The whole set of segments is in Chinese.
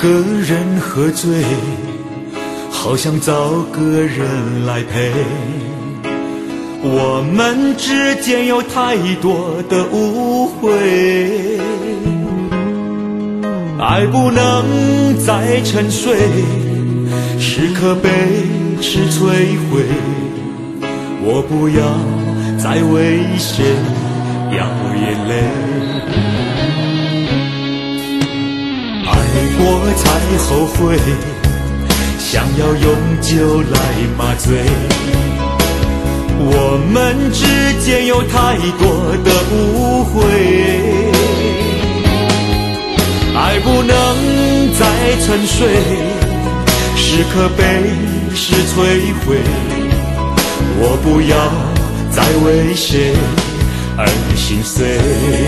个人喝醉，好想找个人来陪。我们之间有太多的误会，爱不能再沉睡，时刻被吃摧毁。我不要再为谁掉眼泪，爱过才后悔，想要用酒来麻醉。我们之间有太多的误会，爱不能再沉睡，时刻被事摧毁。我不要再为谁而心碎，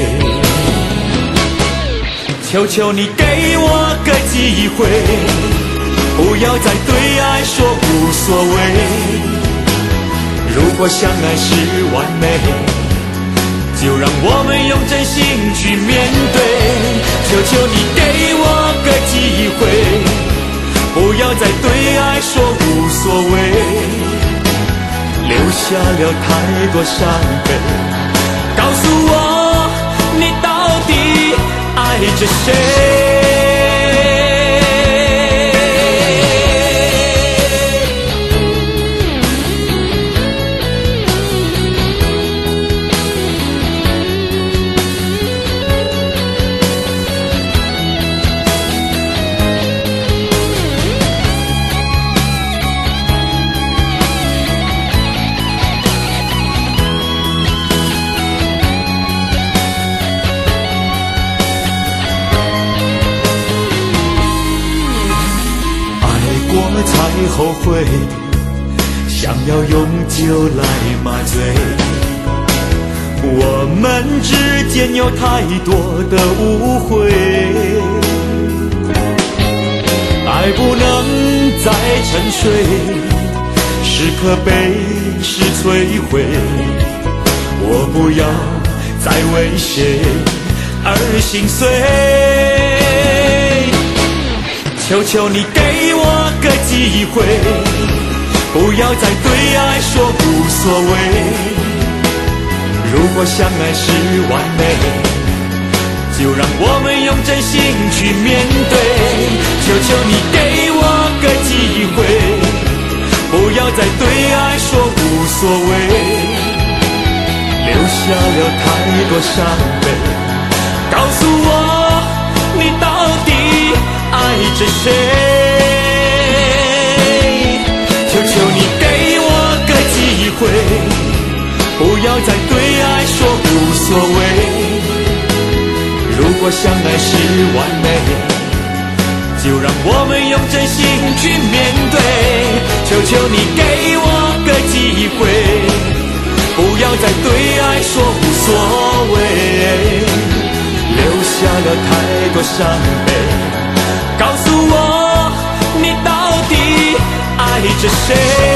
求求你给我个机会，不要再对爱说无所谓。如果相爱是完美，就让我们用真心去面对。求求你给我个机会，不要再对爱说无所谓，留下了太多伤悲。告诉我，你到底爱着谁？才后悔，想要用酒来麻醉。我们之间有太多的误会，爱不能再沉睡，时刻被事摧毁。我不要再为谁而心碎，求求你给我个机会，不要再对爱说无所谓。如果相爱是完美，就让我们用真心去面对。求求你给我个机会，不要再对爱说无所谓，留下了太多伤悲。告诉我，你到底爱着谁？求求你给我个机会，不要再对爱说无所谓。如果相爱是完美，就让我们用真心去面对。求求你给我个机会，不要再对爱说无所谓，留下了太多伤悲。告诉我，你到底爱着谁？